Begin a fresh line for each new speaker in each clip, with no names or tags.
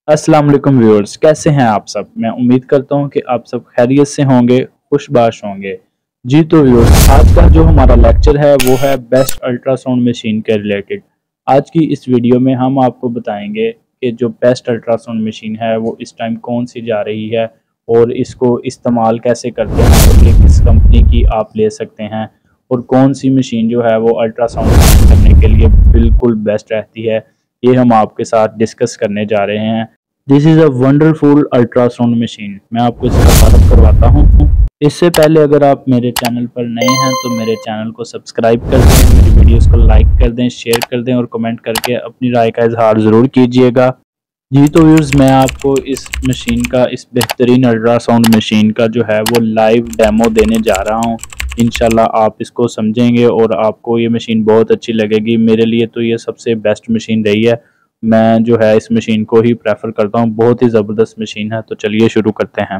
अस्सलाम वालेकुम व्यूअर्स, कैसे हैं आप सब। मैं उम्मीद करता हूं कि आप सब खैरियत से होंगे, खुशबाश होंगे। जी तो व्यूअर्स, आज का जो हमारा लेक्चर है वो है बेस्ट अल्ट्रासाउंड मशीन के रिलेटेड। आज की इस वीडियो में हम आपको बताएंगे कि जो बेस्ट अल्ट्रासाउंड मशीन है वो इस टाइम कौन सी जा रही है और इसको इस्तेमाल कैसे करते हैं और ये किस कंपनी की आप ले सकते हैं और कौन सी मशीन जो है वो अल्ट्रासाउंड करने के लिए बिल्कुल बेस्ट रहती है। ये हम आपके साथ डिस्कस करने जा रहे हैं। This is a wonderful ultrasound machine. मैं आपको इसका तारुफ करवाता हूँ। इससे पहले अगर आप मेरे चैनल पर नए हैं तो मेरे चैनल को सब्सक्राइब कर दें, मेरी वीडियोस को लाइक कर दें, शेयर कर दें और कमेंट करके अपनी राय का इजहार ज़रूर कीजिएगा। जी तो व्यूज़, मैं आपको इस मशीन का, इस बेहतरीन अल्ट्रासाउंड मशीन का जो है वो लाइव डेमो देने जा रहा हूँ। इंशाल्लाह आप इसको समझेंगे और आपको ये मशीन बहुत अच्छी लगेगी। मेरे लिए तो ये सबसे बेस्ट मशीन रही है। मैं जो है इस मशीन को ही प्रेफर करता हूँ। बहुत ही ज़बरदस्त मशीन है। तो चलिए शुरू करते हैं।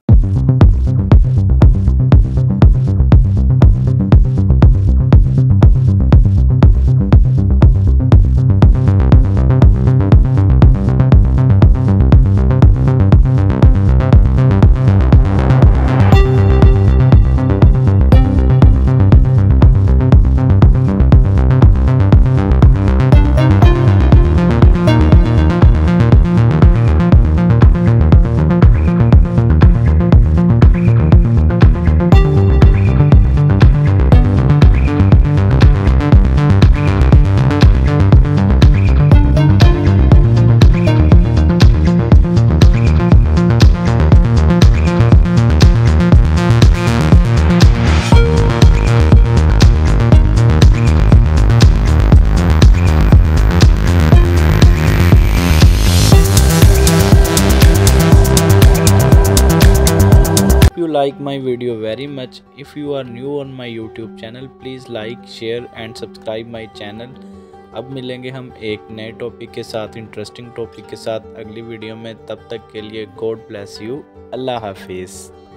You like my video very much. If you are new on my YouTube channel, please like, share and subscribe my channel. अब मिलेंगे हम एक नए टॉपिक के साथ, इंटरेस्टिंग टॉपिक के साथ अगली वीडियो में। तब तक के लिए गॉड ब्लेस यू। अल्लाह हाफिज़।